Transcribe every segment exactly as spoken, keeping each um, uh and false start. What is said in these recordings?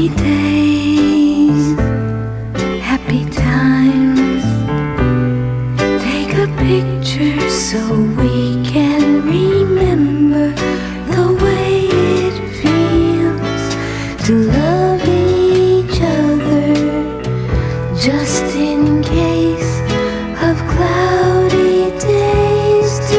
Sunny days, happy times. Take a picture so we can remember the way it feels to love each other, just in case of cloudy days to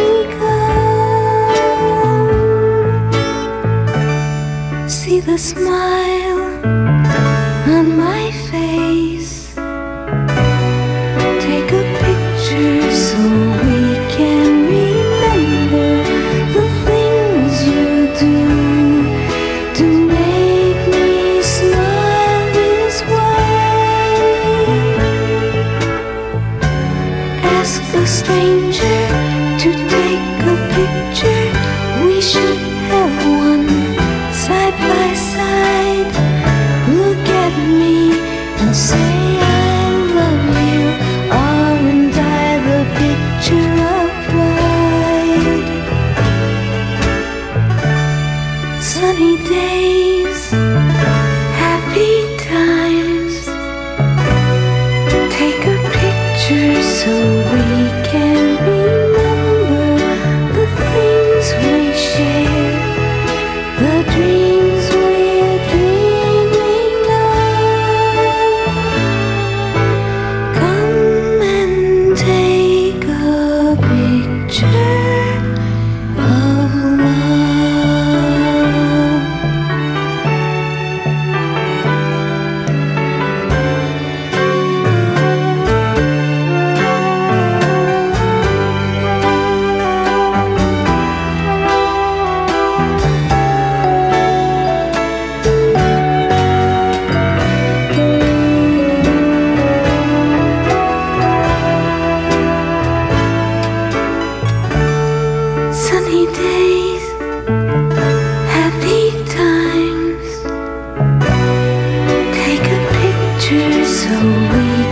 come. See the smile on my face. Take a picture so we can remember the things you do to make me smile this way. Ask the stranger to take a picture. We should have one side by side. Look at me and say I love you. Aren't I the picture of pride? Sunny days, happy times. Take a picture so we can remember the things we share, the dreams we're dreaming of. Come and take a picture of love. Sunny days, happy times. Take a picture so we